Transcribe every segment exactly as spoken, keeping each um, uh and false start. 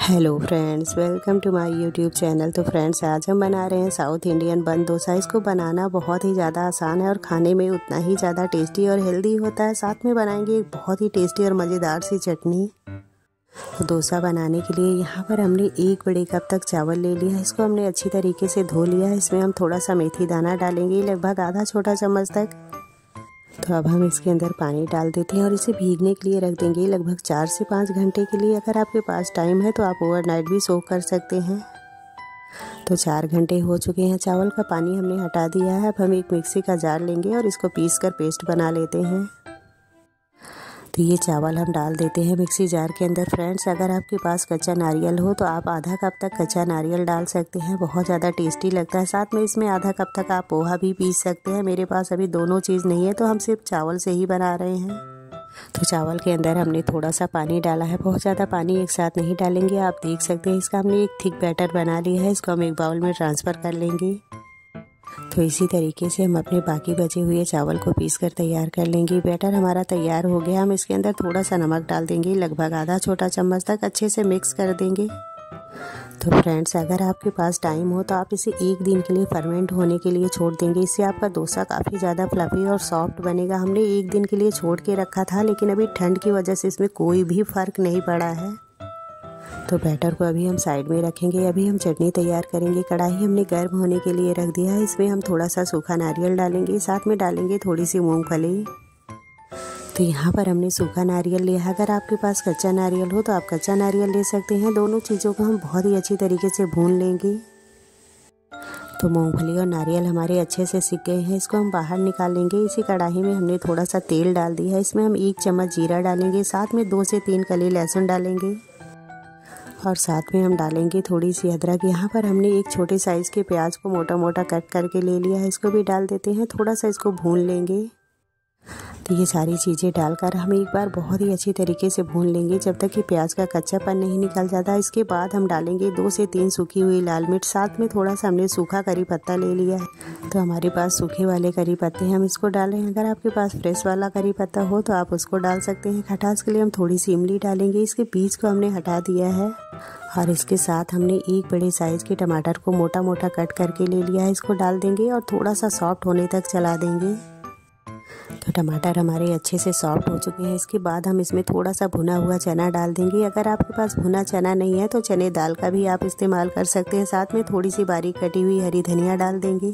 Hello friends, welcome to my YouTube channel. तो friends, आज हम बना रहे हैं साउथ इंडियन बन डोसा। इसको बनाना बहुत ही ज़्यादा आसान है और खाने में उतना ही ज़्यादा टेस्टी और हेल्दी होता है। साथ में बनाएंगे एक बहुत ही टेस्टी और मज़ेदार सी चटनी। तो डोसा बनाने के लिए यहाँ पर हमने एक बड़े कप तक चावल ले लिया है। इसको हमने अच्छी तरीके से धो लिया है। इसमें हम थोड़ा सा मेथी दाना डालेंगे, लगभग आधा छोटा चम्मच तक। तो अब हम इसके अंदर पानी डाल देते हैं और इसे भीगने के लिए रख देंगे लगभग चार से पाँच घंटे के लिए। अगर आपके पास टाइम है तो आप ओवरनाइट भी सोक कर सकते हैं। तो चार घंटे हो चुके हैं, चावल का पानी हमने हटा दिया है। अब हम एक मिक्सी का जार लेंगे और इसको पीस कर पेस्ट बना लेते हैं। तो ये चावल हम डाल देते हैं मिक्सी जार के अंदर। फ्रेंड्स, अगर आपके पास कच्चा नारियल हो तो आप आधा कप तक कच्चा नारियल डाल सकते हैं, बहुत ज़्यादा टेस्टी लगता है। साथ में इसमें आधा कप तक आप पोहा भी पीस सकते हैं। मेरे पास अभी दोनों चीज़ नहीं है तो हम सिर्फ चावल से ही बना रहे हैं। तो चावल के अंदर हमने थोड़ा सा पानी डाला है, बहुत ज़्यादा पानी एक साथ नहीं डालेंगे। आप देख सकते हैं इसका हमने एक थिक बैटर बना लिया है। इसको हम एक बाउल में ट्रांसफ़र कर लेंगे। तो इसी तरीके से हम अपने बाकी बचे हुए चावल को पीस कर तैयार कर लेंगे। बैटर हमारा तैयार हो गया। हम इसके अंदर थोड़ा सा नमक डाल देंगे, लगभग आधा छोटा चम्मच तक। अच्छे से मिक्स कर देंगे। तो फ्रेंड्स, अगर आपके पास टाइम हो तो आप इसे एक दिन के लिए फर्मेंट होने के लिए छोड़ देंगे। इससे आपका डोसा काफ़ी ज़्यादा फ्लफ़ी और सॉफ्ट बनेगा। हमने एक दिन के लिए छोड़ के रखा था, लेकिन अभी ठंड की वजह से इसमें कोई भी फ़र्क नहीं पड़ा है। तो बैटर को अभी हम साइड में रखेंगे। अभी हम चटनी तैयार करेंगे। कढ़ाई हमने गर्म होने के लिए रख दिया है। इसमें हम थोड़ा सा सूखा नारियल डालेंगे, साथ में डालेंगे थोड़ी सी मूंगफली। तो यहाँ पर हमने सूखा नारियल लिया है। अगर आपके पास कच्चा नारियल हो तो आप कच्चा नारियल ले सकते हैं। दोनों चीज़ों को हम बहुत ही अच्छी तरीके से भून लेंगे। तो मूंगफली और नारियल हमारे अच्छे से सिक गए हैं। इसको हम बाहर निकाल लेंगे। इसी कढ़ाई में हमने थोड़ा सा तेल डाल दिया है। इसमें हम एक चम्मच जीरा डालेंगे, साथ में दो से तीन कली लहसुन डालेंगे और साथ में हम डालेंगे थोड़ी सी अदरक। यहाँ पर हमने एक छोटे साइज़ के प्याज को मोटा मोटा कट करके ले लिया है। इसको भी डाल देते हैं। थोड़ा सा इसको भून लेंगे। तो ये सारी चीज़ें डालकर हम एक बार बहुत ही अच्छी तरीके से भून लेंगे जब तक कि प्याज का कच्चापन नहीं निकल जाता। इसके बाद हम डालेंगे दो से तीन सूखी हुई लाल मिर्च, साथ में थोड़ा सा हमने सूखा करी पत्ता ले लिया है। तो हमारे पास सूखे वाले करी पत्ते हैं, हम इसको डालें। अगर आपके पास फ्रेश वाला करी पत्ता हो तो आप उसको डाल सकते हैं। खटास के लिए हम थोड़ी सी इमली डालेंगे। इसके बीज को हमने हटा दिया है और इसके साथ हमने एक बड़े साइज़ के टमाटर को मोटा मोटा कट करके ले लिया है। इसको डाल देंगे और थोड़ा सा सॉफ्ट होने तक चला देंगे। तो टमाटर हमारे अच्छे से सॉफ्ट हो चुके हैं। इसके बाद हम इसमें थोड़ा सा भुना हुआ चना डाल देंगे। अगर आपके पास भुना चना नहीं है तो चने दाल का भी आप इस्तेमाल कर सकते हैं। साथ में थोड़ी सी बारीक कटी हुई हरी धनिया डाल देंगे।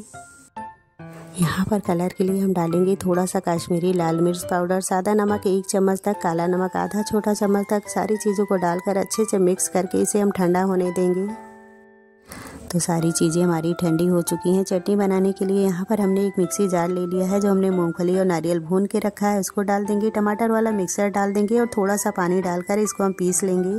यहाँ पर कलर के लिए हम डालेंगे थोड़ा सा कश्मीरी लाल मिर्च पाउडर, सादा नमक एक चम्मच तक, काला नमक आधा छोटा चम्मच तक। सारी चीज़ों को डालकर अच्छे से मिक्स करके इसे हम ठंडा होने देंगे। तो सारी चीज़ें हमारी ठंडी हो चुकी हैं। चटनी बनाने के लिए यहाँ पर हमने एक मिक्सी जार ले लिया है। जो हमने मूंगफली और नारियल भून के रखा है उसको डाल देंगे। टमाटर वाला मिक्सर डाल देंगे और थोड़ा सा पानी डालकर इसको हम पीस लेंगे।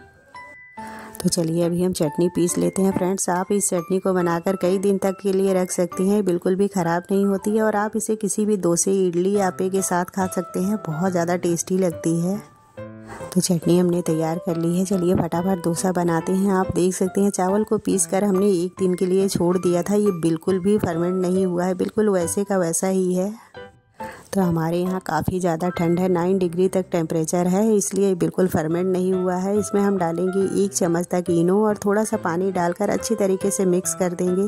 तो चलिए अभी हम चटनी पीस लेते हैं। फ्रेंड्स, आप इस चटनी को बनाकर कई दिन तक के लिए रख सकते हैं, बिल्कुल भी ख़राब नहीं होती है। और आप इसे किसी भी डोसे, इडली, आटे के साथ खा सकते हैं, बहुत ज़्यादा टेस्टी लगती है। तो चटनी हमने तैयार कर ली है। चलिए फटाफट डोसा बनाते हैं। आप देख सकते हैं चावल को पीस कर हमने एक दिन के लिए छोड़ दिया था। ये बिल्कुल भी फर्मेंट नहीं हुआ है, बिल्कुल वैसे का वैसा ही है। तो हमारे यहाँ काफ़ी ज़्यादा ठंड है, नाइन डिग्री तक टेम्परेचर है, इसलिए बिल्कुल फर्मेंट नहीं हुआ है। इसमें हम डालेंगे एक चम्मच तक इनो और थोड़ा सा पानी डालकर अच्छी तरीके से मिक्स कर देंगे।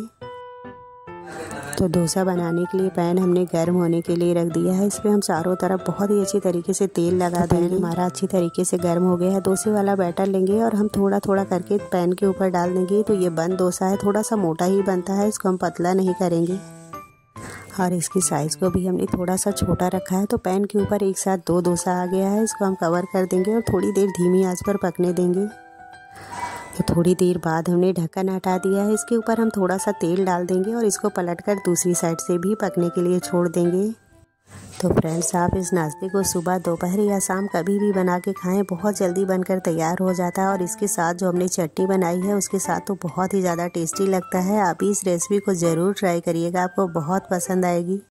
तो डोसा बनाने के लिए पैन हमने गर्म होने के लिए रख दिया है। इस पर हम चारों तरफ बहुत ही अच्छी तरीके से तेल लगा देंगे। हमारा अच्छी तरीके से गर्म हो गया है। डोसे वाला बैटर लेंगे और हम थोड़ा थोड़ा करके पैन के ऊपर डाल देंगे। तो ये बन डोसा है, थोड़ा सा मोटा ही बनता है, इसको हम पतला नहीं करेंगे। और इसकी साइज़ को भी हमने थोड़ा सा छोटा रखा है। तो पैन के ऊपर एक साथ दो डोसा आ गया है। इसको हम कवर कर देंगे और थोड़ी देर धीमी आंच पर पकने देंगे। तो थोड़ी देर बाद हमने ढक्कन हटा दिया है। इसके ऊपर हम थोड़ा सा तेल डाल देंगे और इसको पलटकर दूसरी साइड से भी पकने के लिए छोड़ देंगे। तो फ्रेंड्स, आप इस नाश्ते को सुबह, दोपहर या शाम कभी भी बना के खाएं, बहुत जल्दी बनकर तैयार हो जाता है। और इसके साथ जो हमने चटनी बनाई है उसके साथ तो बहुत ही ज़्यादा टेस्टी लगता है। आप इस रेसिपी को ज़रूर ट्राई करिएगा, आपको बहुत पसंद आएगी।